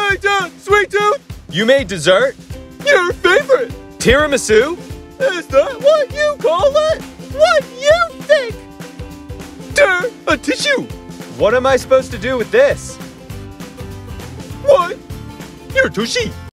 Sweet Tooth! Sweet Tooth! You made dessert? Your favorite! Tiramisu? Is that what you call it? What you think? A tissue! What am I supposed to do with this? What? Your tushy!